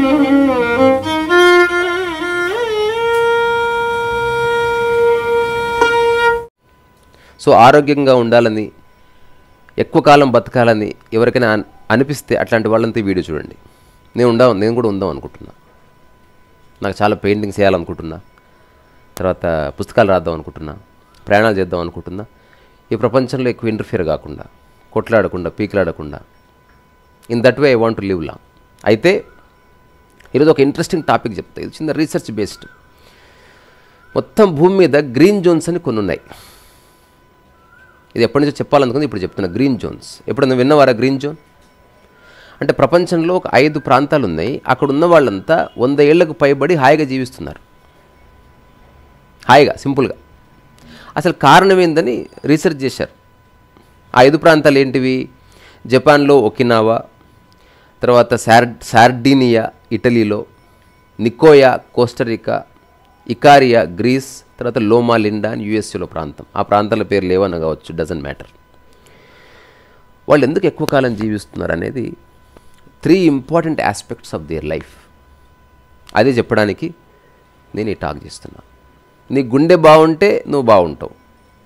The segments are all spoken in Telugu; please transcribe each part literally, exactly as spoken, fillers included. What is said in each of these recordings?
సో ఆరోగ్యంగా ఉండాలని, ఎక్కువ కాలం బతకాలని ఎవరికైనా అనిపిస్తే అట్లాంటి వాళ్ళంతా ఈ వీడియో చూడండి. నేను ఉందా నేను కూడా ఉందాం అనుకుంటున్నా. నాకు చాలా పెయింటింగ్స్ చేయాలనుకుంటున్నా, తర్వాత పుస్తకాలు రాద్దాం అనుకుంటున్నా, ప్రయాణాలు చేద్దాం అనుకుంటున్నా. ఈ ప్రపంచంలో ఎక్కువ ఇంటర్ఫియర్ కాకుండా, కొట్లాడకుండా, పీకిలాడకుండా, in that way I want to live long. అయితే ఈరోజు ఒక ఇంట్రెస్టింగ్ టాపిక్ చెప్తా. ఇది చిన్న రీసెర్చ్ బేస్డ్. మొత్తం భూమి మీద గ్రీన్ జోన్స్ అని కొన్ని ఉన్నాయి. ఇది ఎప్పటి నుంచో చెప్పాలనుకుంది, ఇప్పుడు చెప్తున్నా. గ్రీన్ జోన్స్ ఎప్పుడన్నా విన్నవారా? గ్రీన్ జోన్ అంటే ప్రపంచంలో ఒక ఐదు ప్రాంతాలు ఉన్నాయి. అక్కడ ఉన్న వాళ్ళంతా వంద ఏళ్లకు పైబడి హాయిగా జీవిస్తున్నారు. హాయిగా, సింపుల్గా. అసలు కారణం ఏందని రీసెర్చ్ చేశారు. ఆ ఐదు ప్రాంతాలు ఏంటివి? జపాన్లో ఒకినావా, తర్వాత సార్ సార్డినియా ఇటలీలో, నికోయా కోస్టరికా, ఇకారియా గ్రీస్, తర్వాత లోమా లిండా అని యూఎస్ఏలో ప్రాంతం. ఆ ప్రాంతాల పేర్లు ఏమన్నా కావచ్చు, డజంట్ మ్యాటర్. వాళ్ళు ఎందుకు ఎక్కువ కాలం జీవిస్తున్నారు అనేది three important aspects of their life. అదే చెప్పడానికి నేను ఈ టాక్ చేస్తున్నా. నీ గుండె బాగుంటే నువ్వు బాగుంటావు,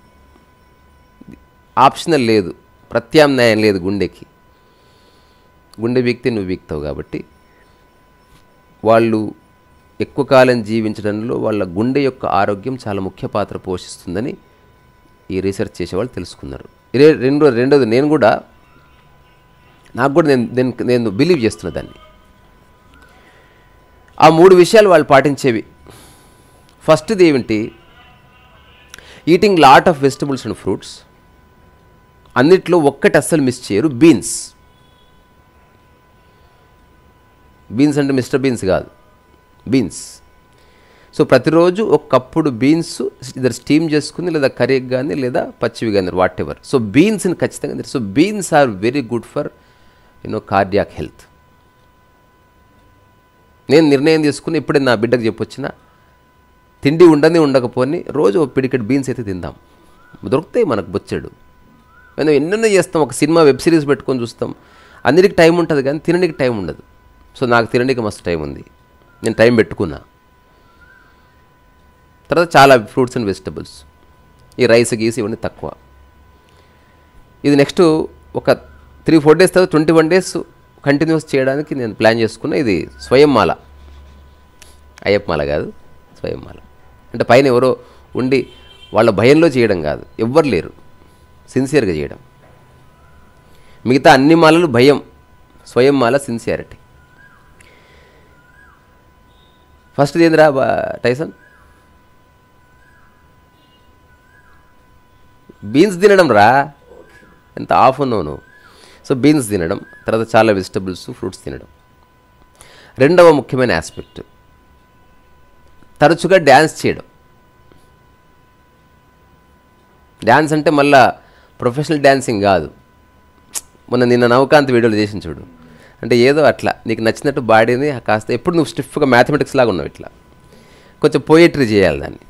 ఆప్షనల్ లేదు, ప్రత్యామ్నాయం లేదు గుండెకి. గుండె వీక్తే నువ్వు వీక్తావు. కాబట్టి వాళ్ళు ఎక్కువ కాలం జీవించడంలో వాళ్ళ గుండె యొక్క ఆరోగ్యం చాలా ముఖ్య పాత్ర పోషిస్తుందని ఈ రీసెర్చ్ చేసేవాళ్ళు తెలుసుకున్నారు. ఇదే రెండో రెండోది నేను కూడా నాకు కూడా నేను నేను నేను బిలీవ్ చేస్తున్నా దాన్ని. ఆ మూడు విషయాలు వాళ్ళు పాటించేవి. ఫస్ట్ది ఏమిటి? Eating lot of vegetables and fruits. అన్నిట్లో ఒక్కటి అస్సలు మిస్ చేయరు, బీన్స్. బీన్స్ అంటే మిస్టర్ బీన్స్ కాదు, బీన్స్. సో ప్రతిరోజు ఒక కప్పుడు బీన్స్ ఇద్దరు స్టీమ్ చేసుకుని, లేదా కర్రీకి కానీ లేదా పచ్చివి కానీ, వాట్ ఎవర్. సో బీన్స్ని ఖచ్చితంగా. So beans are very good for you know cardiac health. నేను నిర్ణయం తీసుకుని ఇప్పుడే నా బిడ్డకు చెప్పొచ్చిన, తిండి ఉండని ఉండకపోని రోజు ఒక పిడికెట్ బీన్స్ అయితే తిందాం. దొరుకుతాయి మనకు బొచ్చాడు. మేము ఎన్నెన్నో చేస్తాం. ఒక సినిమా, వెబ్ సిరీస్ పెట్టుకొని చూస్తాం. అన్నిటికి టైం ఉంటుంది కానీ తినడానికి టైం ఉండదు. సో నాకు తినడానికి మస్తు టైం ఉంది, నేను టైం పెట్టుకున్నా. తర్వాత చాలా ఫ్రూట్స్ అండ్ వెజిటబుల్స్. ఈ రైస్ గీసి ఇవన్నీ తక్కువ. ఇది నెక్స్ట్ ఒక త్రీ ఫోర్ డేస్ తర్వాత ట్వంటీ వన్ డేస్ కంటిన్యూస్ చేయడానికి నేను ప్లాన్ చేసుకున్నా. ఇది స్వయం మాల, అయ్యప్ప మాల కాదు, స్వయం మాల. అంటే పైన ఎవరో ఉండి వాళ్ళ భయంలో చేయడం కాదు, ఎవ్వరు లేరు, సిన్సియర్గా చేయడం. మిగతా అన్ని మాలలు భయం, స్వయం మాల సిన్సియారిటీ. ఫస్ట్ ఏందిరా టైసన్? బీన్స్ తినడం రా. ఎంత ఆఫ్ ఉన్నావు నువ్వు. సో బీన్స్ తినడం, తర్వాత చాలా వెజిటబుల్స్, ఫ్రూట్స్ తినడం. రెండవ ముఖ్యమైన ఆస్పెక్ట్ తరచుగా డ్యాన్స్ చేయడం. డ్యాన్స్ అంటే మళ్ళా ప్రొఫెషనల్ డ్యాన్సింగ్ కాదు. మొన్న నిన్న నవకాంత్ వీడియోలు చేసిన చూడు. అంటే ఏదో అట్లా నీకు నచ్చినట్టు బాడీని కాస్త, ఎప్పుడు నువ్వు స్టిఫ్గా మ్యాథమెటిక్స్ లాగా ఉన్నావు, ఇట్లా కొంచెం పోయిటరీ చేయాలి దాన్ని.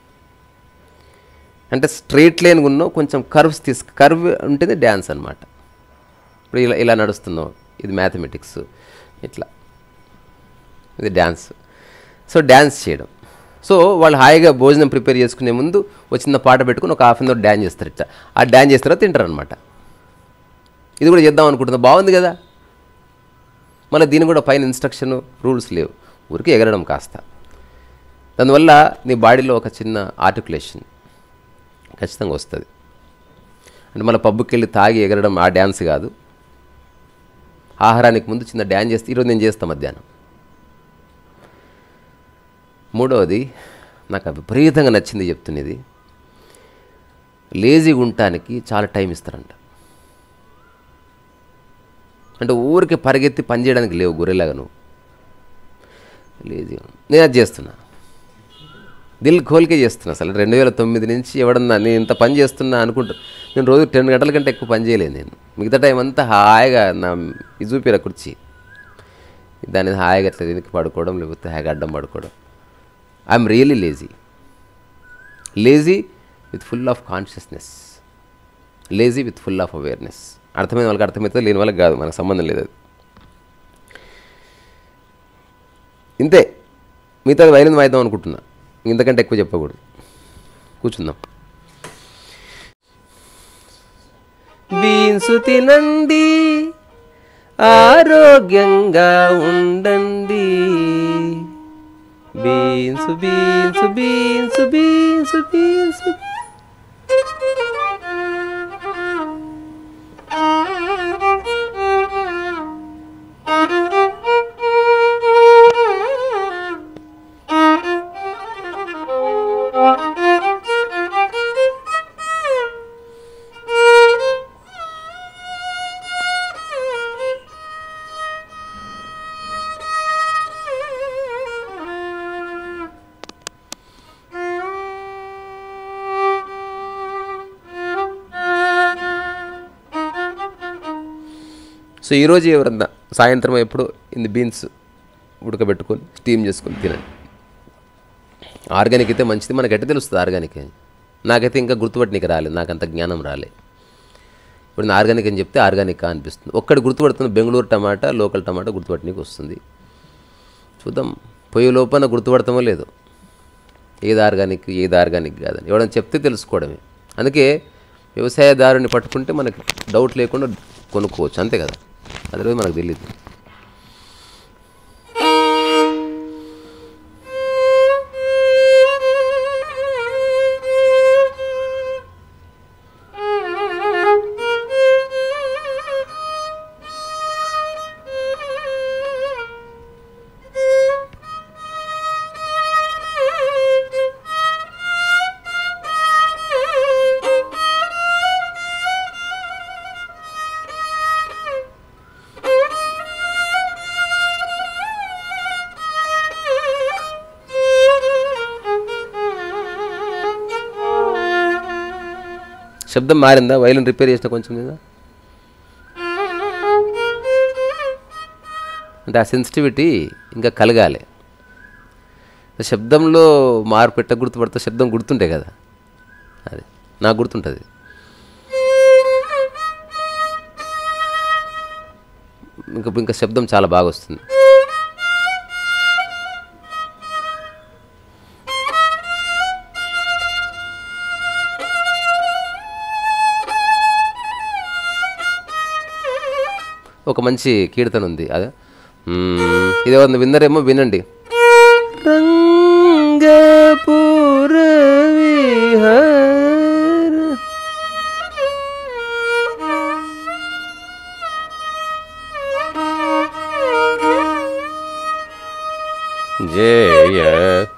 అంటే స్ట్రైట్ లైన్గా ఉన్నావు, కొంచెం కర్వ్స్ తీసుకు, కర్వ్ ఉంటేనే డ్యాన్స్ అనమాట. ఇప్పుడు ఇలా ఇలా నడుస్తున్నావు, ఇది మ్యాథమెటిక్స్, ఇట్లా ఇది డ్యాన్స్. సో డ్యాన్స్ చేయడం. సో వాళ్ళు హాయిగా భోజనం ప్రిపేర్ చేసుకునే ముందు ఒక చిన్న పాట పెట్టుకుని ఒక హాఫ్ అన్ అవర్ డ్యాన్స్ చేస్తారు. ఇట్లా ఆ డ్యాన్స్ చేస్తారో తింటారు అనమాట. ఇది కూడా చేద్దాం అనుకుంటున్నా, బాగుంది కదా. మళ్ళీ దీని కూడా పైన ఇన్స్ట్రక్షన్, రూల్స్ లేవు, ఊరికి ఎగరడం కాస్త. దానివల్ల నీ బాడీలో ఒక చిన్న ఆర్టికులేషన్ ఖచ్చితంగా వస్తుంది. అంటే మళ్ళీ పబ్బుకి వెళ్ళి తాగి ఎగరడం ఆ డ్యాన్స్ కాదు. ఆహారానికి ముందు చిన్న డ్యాన్స్ చేస్తే, ఈరోజు నేను చేస్తాను మధ్యాహ్నం. మూడవది నాకు విపరీతంగా నచ్చింది చెప్తున్నది, లేజీగా ఉండటానికి చాలా టైం ఇస్తారంట. అంటే ఊరికి పరిగెత్తి పని చేయడానికి లేవు, గొర్రెలాగా నువ్వు లేజీగా. నేను అది చేస్తున్నా, దిల్ ఖోల్కే చేస్తున్నా. అసలు రెండు వేల తొమ్మిది నుంచి ఎవడన్నా నేను ఇంత పని చేస్తున్నా అనుకుంటా. నేను రోజు రెండు గంటల కంటే ఎక్కువ పని చేయలేను నేను. మిగతా టైం అంతా హాయిగా నా ఇది చూపిరా కుర్చీ, దాని హాయిగా అట్లా వెనక్కి పడుకోవడం, లేకపోతే హాయిగా అడ్డం పడుకోవడం. I'm really lazy. Lazy with full of consciousness, lazy with full of awareness. అర్థమైన వాళ్ళకి అర్థమవుతుంది, లేని వాళ్ళకి కాదు, మనకు సంబంధం లేదు అది. ఇంతే, మిగతాది వైలిన్ వాయిద్దాం అనుకుంటున్నా, ఇంతకంటే ఎక్కువ చెప్పకూడదు. కూర్చుందాం. బీన్స్ తినండి, ఆరోగ్యంగా ఉండండి. Beans beans beans beans beans so ఈరోజు ఎవరన్నా సాయంత్రం ఎప్పుడు ఇన్ని బీన్స్ ఉడకబెట్టుకొని స్టీమ్ చేసుకొని తినండి. ఆర్గానిక్ అయితే మంచిది. మనకు ఎట్ట తెలుస్తుంది ఆర్గానిక్ అని? నాకైతే ఇంకా గుర్తుపట్టనీకి రాలేదు, నాకు అంత జ్ఞానం రాలే. ఇప్పుడు నేను ఆర్గానిక్ అని చెప్తే ఆర్గానిక్ అనిపిస్తుంది. ఒక్కటి గుర్తుపడుతుంది, బెంగళూరు టమాటా, లోకల్ టమాటా గుర్తుపట్టనీకి వస్తుంది. చూద్దాం, పొయ్యి లోపల గుర్తుపడతామో లేదు ఏది ఆర్గానిక్ ఏది ఆర్గానిక్ కాదని. ఎవడని చెప్తే తెలుసుకోవడమే. అందుకే వ్యవసాయదారుని పట్టుకుంటే మనకి డౌట్ లేకుండా కొనుక్కోవచ్చు, అంతే కదా. అది రోజు మనకు తెలియదు. శబ్దం మారిందా? వైలిన్ రిపేర్ చేసిన కొంచెం మీద అంటే ఆ సెన్సిటివిటీ ఇంకా కలగాలి. శబ్దంలో మార్పు పెట్ట గుర్తుపడితే శబ్దం గుర్తుంటాయి కదా, అది నాకు గుర్తుంటుంది. ఇంకా ఇంకా శబ్దం చాలా బాగా వస్తుంది. ఒక మంచి కీర్తన ఉంది, అదే ఇదే విన్నరేమో వినండి. రంగపుర విహార జయ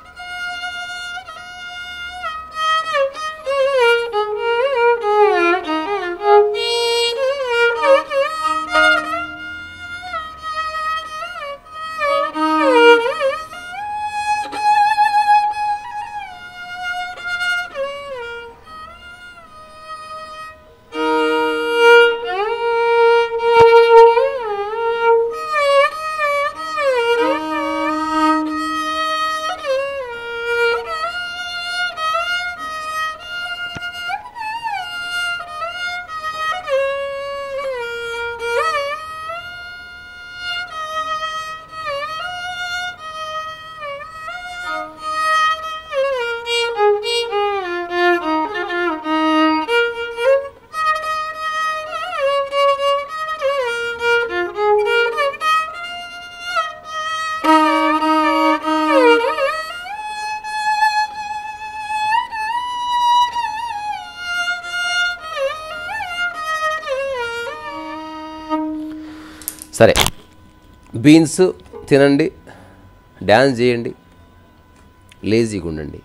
సరే, బీన్స్ తినండి, డ్యాన్స్ చేయండి, లేజీగా ఉండండి.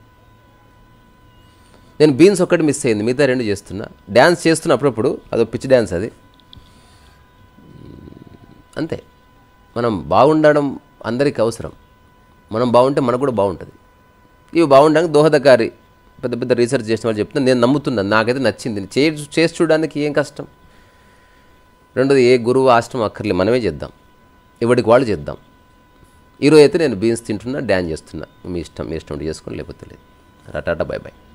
నేను బీన్స్ ఒక్కటి మిస్ అయింది, మిగతా రెండు చేస్తున్నా. డ్యాన్స్ చేస్తున్నా అప్పుడప్పుడు, అదో పిచ్చి డ్యాన్స్ అది, అంతే. మనం బాగుండడం అందరికీ అవసరం. మనం బాగుంటే మనకు కూడా బాగుంటుంది. ఇవి బాగుండడానికి దోహదకారి పెద్ద పెద్ద రీసెర్చ్ చేసిన వాళ్ళు చెప్తున్నా, నేను నమ్ముతున్నాను, నాకైతే నచ్చింది. చే చేసి చూడడానికి ఏం కష్టం. రెండోది, ఏ గురువు ఆశ్రమం అక్కర్లే, మనమే చేద్దాం, ఇవాడికి వాళ్ళు చేద్దాం. ఈరోజు అయితే నేను బీన్స్ తింటున్నా, డ్యాన్స్ చేస్తున్నా. మీ ఇష్టం, మీ ఇష్టం చేసుకోండి, లేకపోతే లేదు. Tata, bye by.